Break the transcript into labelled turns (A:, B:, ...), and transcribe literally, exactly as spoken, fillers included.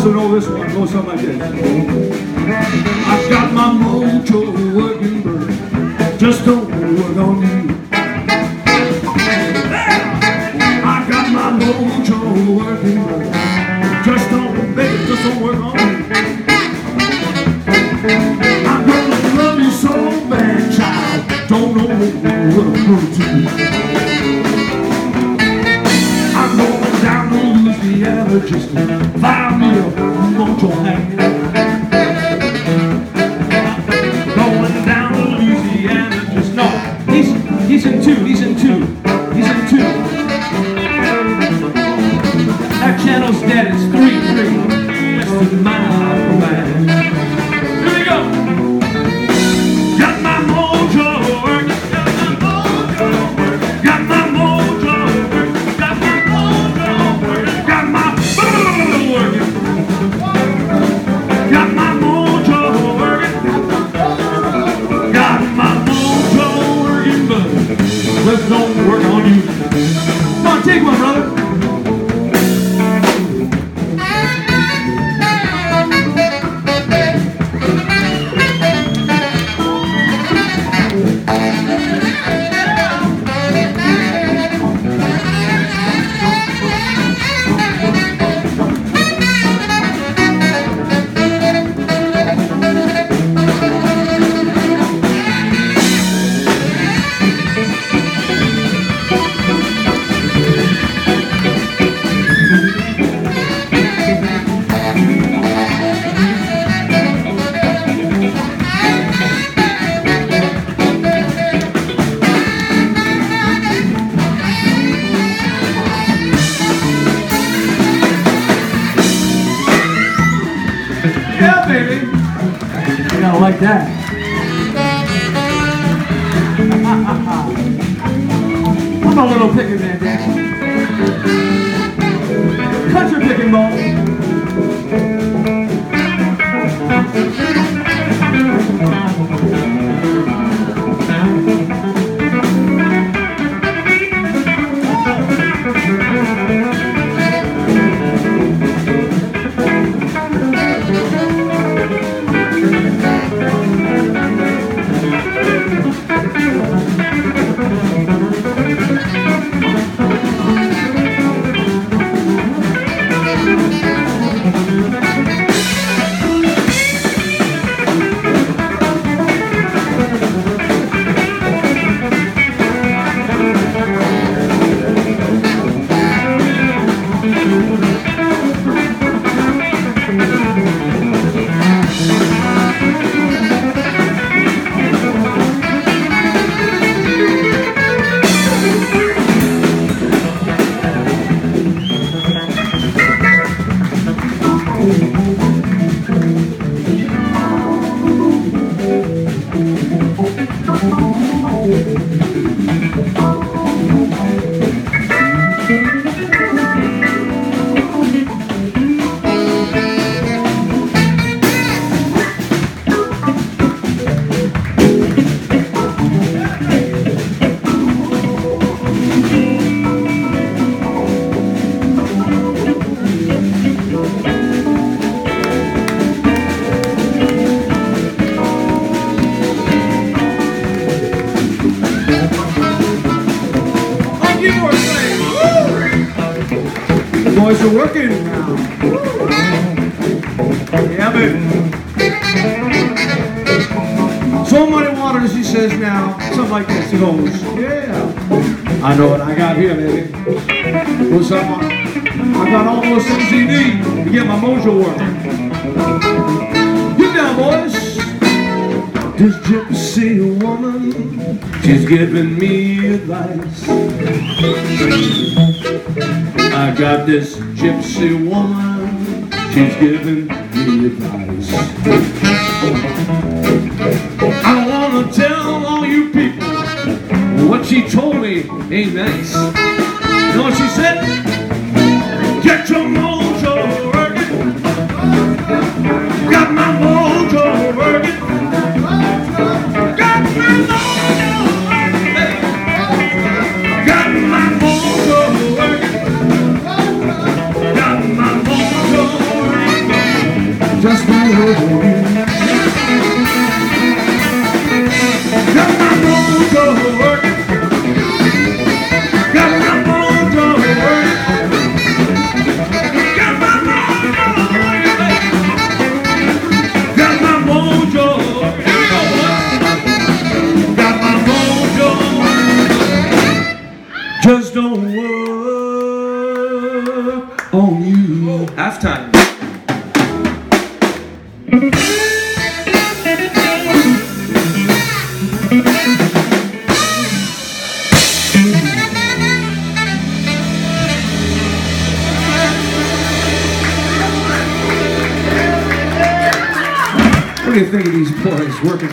A: also know this one. It goes something like this. I've got my mojo working, but just don't work on you. I got my mojo working, but just don't, baby, just don't work on you. I'm gonna love you so bad, child. Don't know what I'm gonna do. I'm going down to Louisiana just to find me a mojo hand. Going down to Louisiana just, no, he's, he's in two, he's in two, he's in two. That channel's dead, it's three, three. Just to my man. Here we go. Got my mojo working, got my mojo working, got my mojo working, got my mojo working, got my mojo working, got my mojo working, got my mojo working, but let's don't work on you. Come on, take one, brother. Yeah, baby. You gotta like that. I'm a little picking man, Dan. Country picking ball. Boys are working now. Yeah, baby. So many waters, he says now. Something like this. He goes, yeah. I know what I got here, baby. What's up? I got all those things you need to get my mojo working. Get down, boys. This gypsy woman, she's giving me advice. I got this gypsy woman, she's giving me advice. I wanna tell all you people what she told me ain't nice. You know what she said? Get your mojo working. Got my mojo working. Got my mojo working. Got my mojo working. Got my mojo working. just don't work on you. Got my mojo working. Got my mojo working. Got my mojo working. Got my mojo working. Here we go, boys. Got my mojo working. Just don't work on you. Halftime. What do you think of these boys working?